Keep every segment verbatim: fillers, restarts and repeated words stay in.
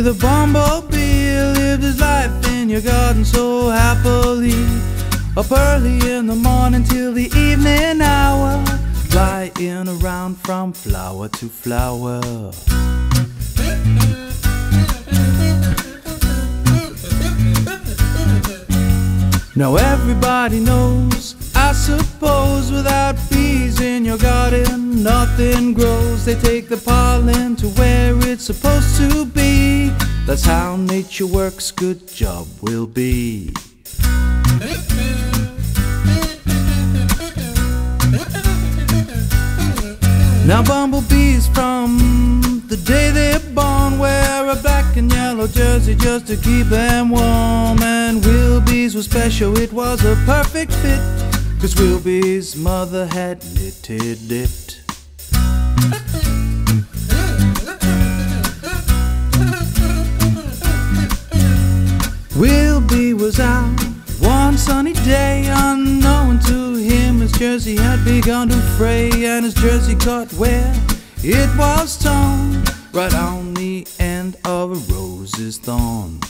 the bumblebee lived his life in your garden so happily. Up early in the morning till the evening hour, flying around from flower to flower. Now everybody knows, I suppose, without bees in your garden nothing grows. They take the pollen to where it's supposed to be. That's how nature works, good job, Willbee. Now bumblebees from the day they're born wear a black and yellow jersey just to keep them warm. And Willbee's was special, it was a perfect fit, 'cause Willbee's mother had knitted it. Willbee was out one sunny day, unknown to him his jersey had begun to fray, and his jersey caught where it was torn, right on the end of a rose's thorn.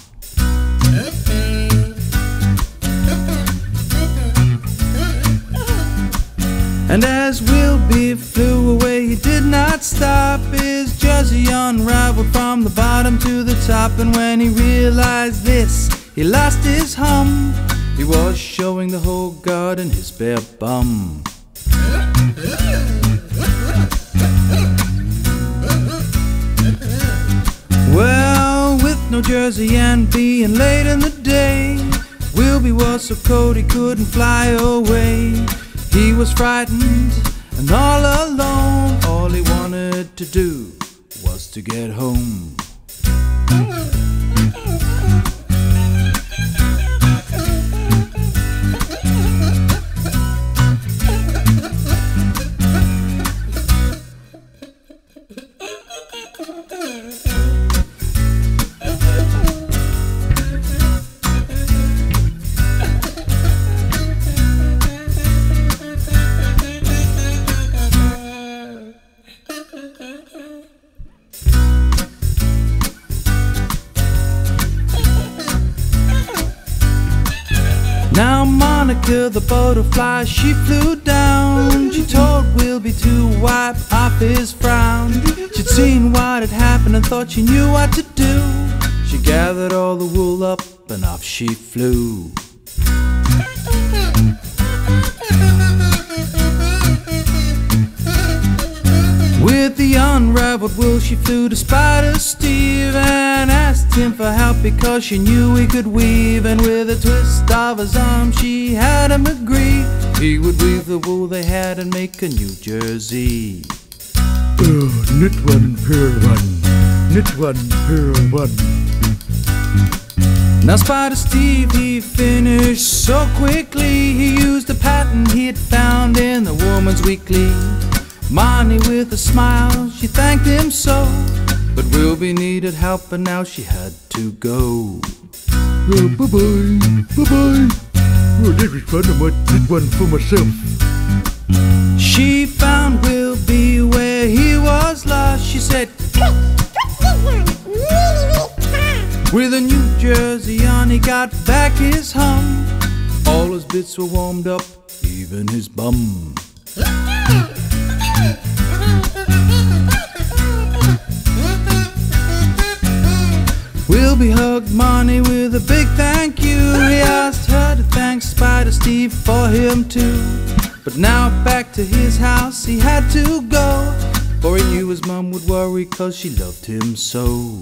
And as Willbee flew away, he did not stop. His jersey unraveled from the bottom to the top, and when he realized this, he lost his hum. He was showing the whole garden his bare bum. Well, with no jersey and being late in the day, Willbee was so cold he couldn't fly away. He was frightened and all alone. All he wanted to do was to get home. Now Monica the butterfly, she flew down. She told Willbee to wipe off his frown. She'd seen what had happened and thought she knew what to do. She gathered all the wool up and off she flew. With the unraveled wool she flew to Spider Steve and asked him for help because she knew he could weave. And with a twist of his arm she had him agree he would weave the wool they had and make a new jersey. Oh, knit one, purl one, knit one, purl one. Now Spider Steve, he finished so quickly. He used a pattern he had found in the Woman's Weekly. Marnie with a smile, she thanked him so, but Willbee needed help and now she had to go. Oh, bye-bye, bye-bye. Oh, that was fun, I might knit one for myself. She found Willbee where he was lost. She said, with a new jersey on he got back his hum. All his bits were warmed up, even his bum. Willbee hugged Marnie with a big thank you. He asked her to thank Spider Steve for him too. But now back to his house he had to go, for he knew his mum would worry 'cause she loved him so.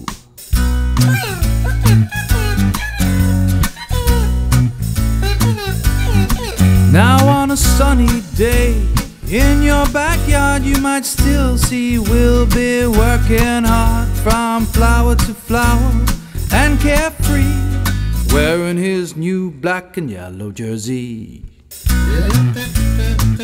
Now on a sunny day in your backyard you might still see Willbee working hard from flower to flower and carefree, wearing his new black and yellow jersey.